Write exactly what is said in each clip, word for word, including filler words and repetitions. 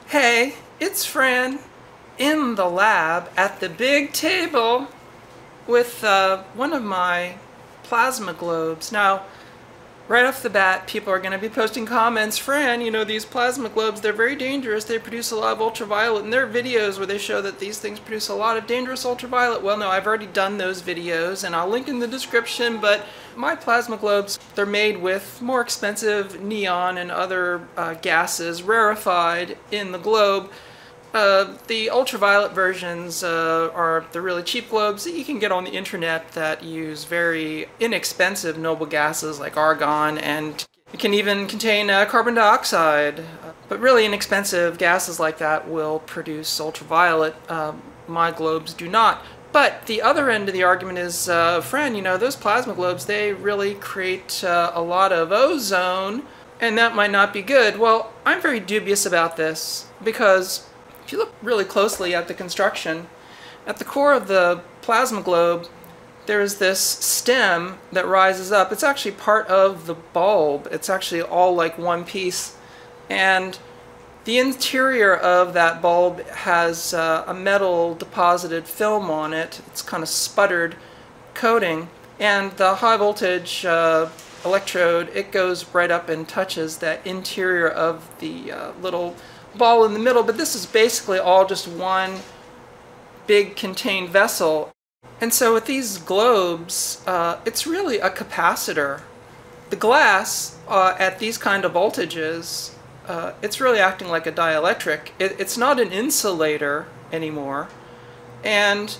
Hey, it's Fran in the lab at the big table with uh, one of my plasma globes. Now, right off the bat, people are going to be posting comments, Fran, you know, these plasma globes, they're very dangerous. They produce a lot of ultraviolet. And there are videos where they show that these things produce a lot of dangerous ultraviolet. Well, no, I've already done those videos, and I'll link in the description, but my plasma globes, they're made with more expensive neon and other uh, gases rarefied in the globe. Uh, the ultraviolet versions uh, are the really cheap globes that you can get on the internet that use very inexpensive noble gases like argon, and it can even contain uh, carbon dioxide. Uh, but really inexpensive gases like that will produce ultraviolet. Uh, my globes do not. But the other end of the argument is, uh, Fran, you know, those plasma globes, they really create uh, a lot of ozone, and that might not be good. Well, I'm very dubious about this because if you look really closely at the construction, at the core of the plasma globe, there is this stem that rises up. It's actually part of the bulb. It's actually all like one piece. And the interior of that bulb has uh, a metal deposited film on it. It's kind of sputtered coating. And the high voltage uh, electrode, it goes right up and touches that interior of the uh, little ball in the middle, but this is basically all just one big contained vessel. And so with these globes, uh, it's really a capacitor. The glass uh, at these kind of voltages, uh, it's really acting like a dielectric. It, it's not an insulator anymore, and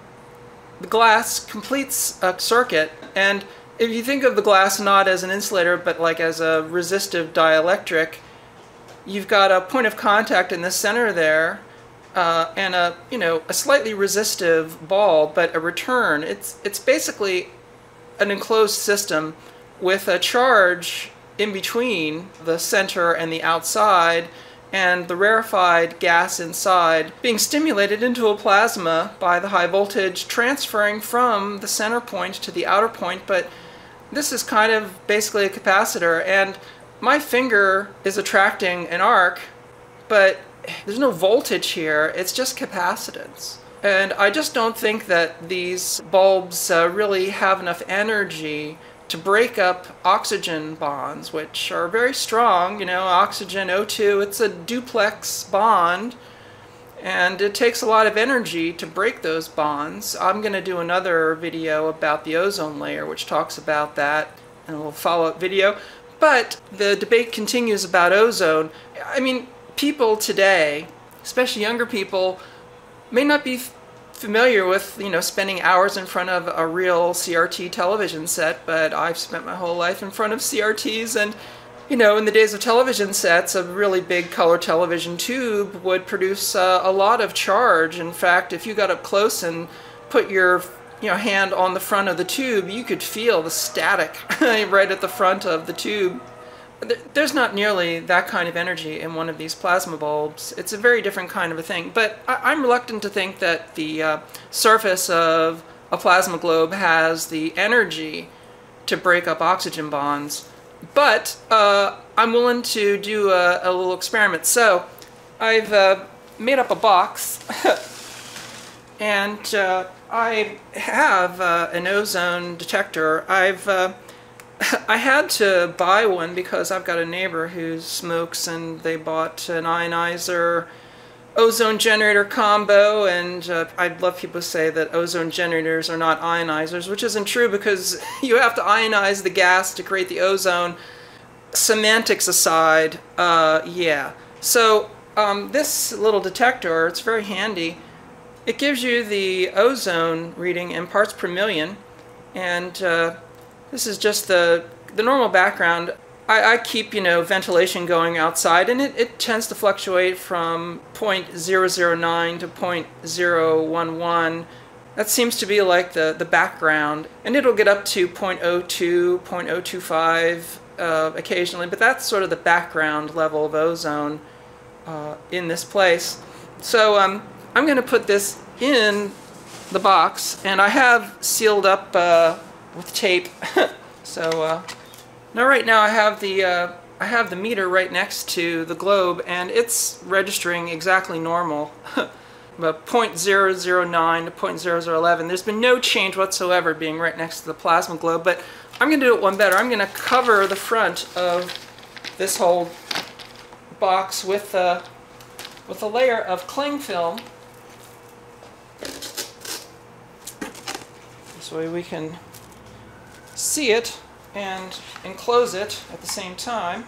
the glass completes a circuit. And if you think of the glass not as an insulator but like as a resistive dielectric, you've got a point of contact in the center there, uh, and a you know a slightly resistive ball, but a return. It's it's basically an enclosed system with a charge in between the center and the outside, and the rarefied gas inside being stimulated into a plasma by the high voltage transferring from the center point to the outer point. But this is kind of basically a capacitor, and my finger is attracting an arc, but there's no voltage here. It's just capacitance. And I just don't think that these bulbs uh, really have enough energy to break up oxygen bonds, which are very strong. You know, oxygen O two, it's a duplex bond, and it takes a lot of energy to break those bonds. I'm going to do another video about the ozone layer, which talks about that, and a little follow-up video. But the debate continues about ozone. I mean, people today, especially younger people, may not be f familiar with, you know, spending hours in front of a real C R T television set, but I've spent my whole life in front of C R Ts, and, you know, in the days of television sets, a really big color television tube would produce uh, a lot of charge. In fact, if you got up close and put your you know, hand on the front of the tube, you could feel the static right at the front of the tube. There's not nearly that kind of energy in one of these plasma bulbs. It's a very different kind of a thing. But I I'm reluctant to think that the uh, surface of a plasma globe has the energy to break up oxygen bonds. But uh, I'm willing to do a, a little experiment. So I've uh, made up a box and uh, I have uh, an ozone detector. I've uh, I had to buy one because I've got a neighbor who smokes, and they bought an ionizer ozone generator combo, and uh, I'd love people to say that ozone generators are not ionizers, which isn't true because you have to ionize the gas to create the ozone. Semantics aside, uh, yeah. So um, this little detector, it's very handy. It gives you the ozone reading in parts per million, and uh, this is just the, the normal background. I, I keep, you know, ventilation going outside, and it, it tends to fluctuate from zero point zero zero nine to zero point zero one one. That seems to be like the, the background, and it'll get up to zero point zero two, zero point zero two five uh, occasionally, but that's sort of the background level of ozone uh, in this place. So um, I'm going to put this in the box, and I have sealed up uh, with tape. So uh, now right now I have the uh, I have the meter right next to the globe, and it's registering exactly normal. About zero point zero zero nine to zero point zero zero one one. There's been no change whatsoever being right next to the plasma globe, but I'm going to do it one better. I'm going to cover the front of this whole box with a, with a layer of cling film. This way we can see it and enclose it at the same time.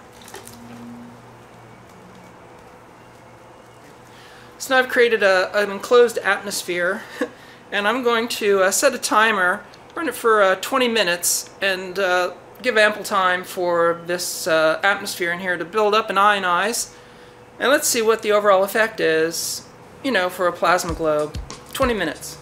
So now I've created a, an enclosed atmosphere, and I'm going to uh, set a timer, run it for uh, twenty minutes, and uh, give ample time for this uh, atmosphere in here to build up and ionize. And let's see what the overall effect is, you know, for a plasma globe. twenty minutes.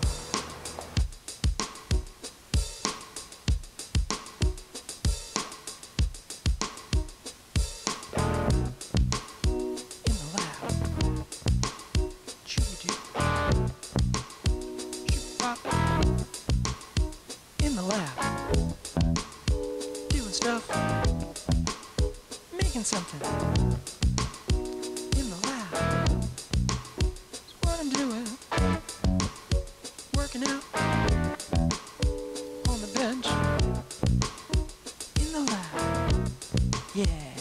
In the lab, doing stuff, making something. In the lab, that's what I'm doing. Working out on the bench. In the lab, yeah.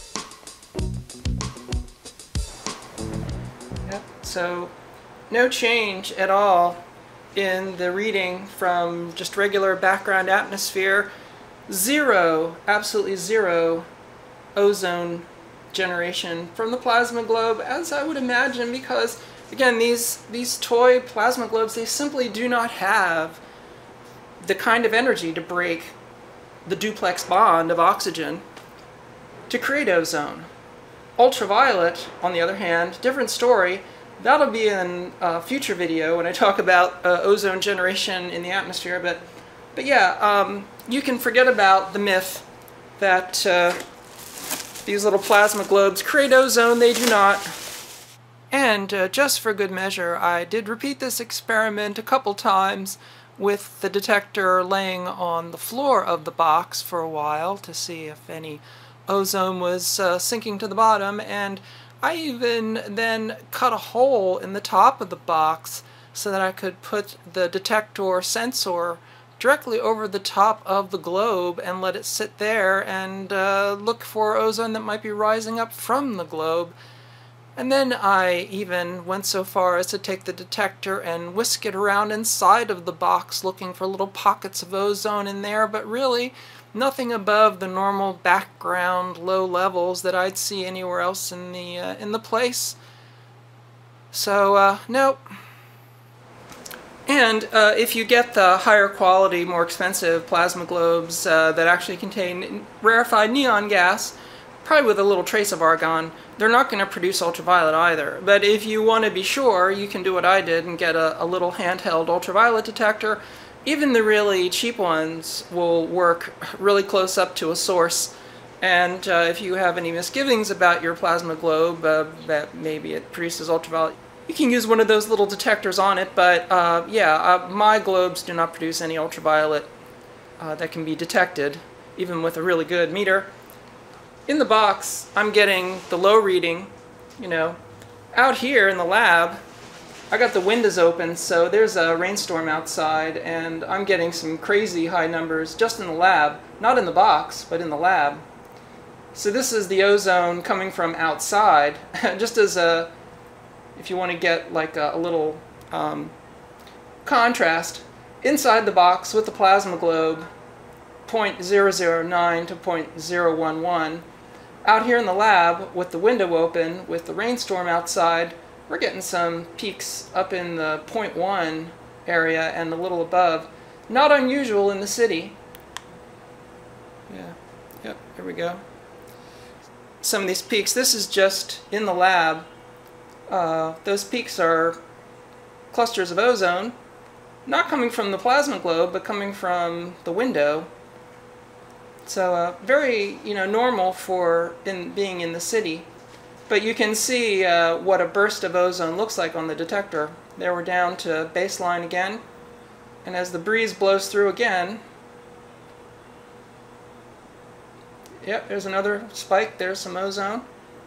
Yep. So no change at all in the reading from just regular background atmosphere. Zero, absolutely zero ozone generation from the plasma globe, as I would imagine, because again, these these toy plasma globes, they simply do not have the kind of energy to break the duplex bond of oxygen to create ozone. Ultraviolet, on the other hand, different story. That'll be in a future video when I talk about uh, ozone generation in the atmosphere, but but yeah, um, you can forget about the myth that uh, these little plasma globes create ozone. They do not. And uh, just for good measure, I did repeat this experiment a couple times with the detector laying on the floor of the box for a while to see if any ozone was uh, sinking to the bottom, and I even then cut a hole in the top of the box so that I could put the detector sensor directly over the top of the globe and let it sit there and uh, look for ozone that might be rising up from the globe. And then I even went so far as to take the detector and whisk it around inside of the box looking for little pockets of ozone in there, but really nothing above the normal background low levels that I'd see anywhere else in the uh, in the place. So uh, nope. And uh, if you get the higher quality, more expensive plasma globes uh, that actually contain rarefied neon gas, probably with a little trace of argon, they're not going to produce ultraviolet either. But if you want to be sure, you can do what I did and get a, a little handheld ultraviolet detector. Even the really cheap ones will work really close up to a source. And uh, if you have any misgivings about your plasma globe, uh, that maybe it produces ultraviolet, you can use one of those little detectors on it. But uh, yeah, uh, my globes do not produce any ultraviolet uh, that can be detected, even with a really good meter. In the box, I'm getting the low reading, you know. Out here in the lab, I got the windows open, so there's a rainstorm outside, and I'm getting some crazy high numbers just in the lab. Not in the box, but in the lab. So this is the ozone coming from outside, just as a, if you want to get like a, a little um, contrast, inside the box with the plasma globe, zero point zero zero nine to zero point zero one one. Out here in the lab, with the window open, with the rainstorm outside, we're getting some peaks up in the zero point one area and a little above. Not unusual in the city. Yeah, yep, here we go. Some of these peaks, this is just in the lab. Uh, those peaks are clusters of ozone, not coming from the plasma globe, but coming from the window. So uh, very, you know, normal for in being in the city. But you can see uh, what a burst of ozone looks like on the detector. There we're down to baseline again. And as the breeze blows through again, Yep, there's another spike. There's some ozone.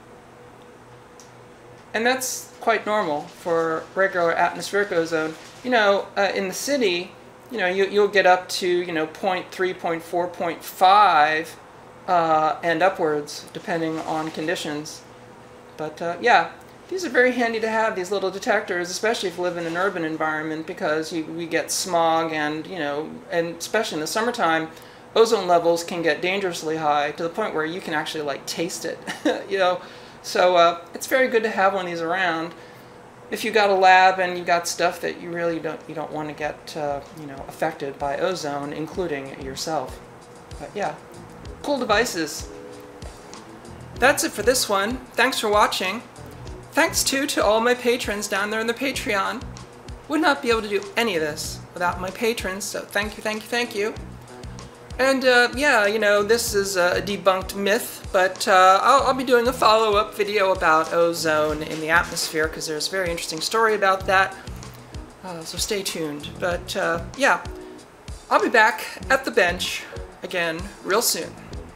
And that's quite normal for regular atmospheric ozone. You know, uh, in the city, you know, you, you'll get up to, you know, zero point three, zero point four, zero point five, uh, and upwards, depending on conditions. But, uh, yeah, these are very handy to have, these little detectors, especially if you live in an urban environment, because you, we get smog and, you know, and especially in the summertime, ozone levels can get dangerously high to the point where you can actually, like, taste it, you know. So uh, it's very good to have one of these around. If you got a lab and you got stuff that you really don't you don't want to get uh, you know affected by ozone, including yourself. But yeah, cool devices. That's it for this one. Thanks for watching. Thanks too to all my patrons down there in the Patreon. Would not be able to do any of this without my patrons. So thank you, thank you, thank you. And uh, yeah, you know, this is a debunked myth, but uh, I'll, I'll be doing a follow-up video about ozone in the atmosphere because there's a very interesting story about that. Uh, so stay tuned. But uh, yeah, I'll be back at the bench again real soon.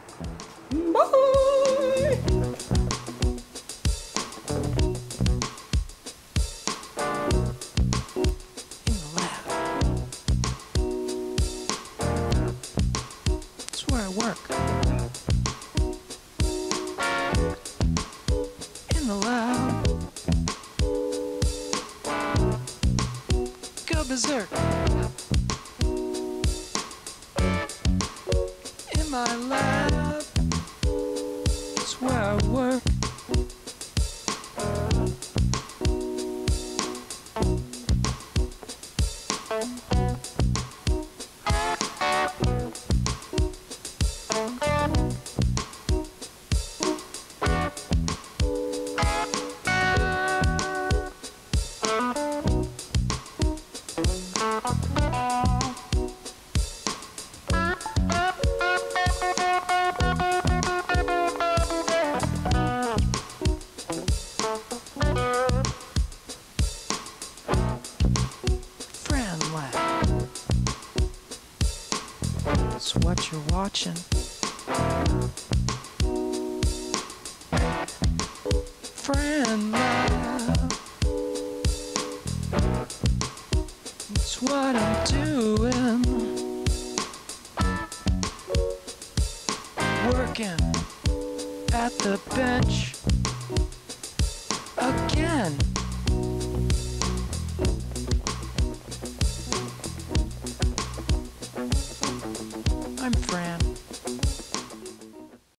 Bye! I work in the lab. Go berserk in my lab. It's where I work. FranLab. That's what you're watching. FranLab. That's what I'm doing. Working at the bench again.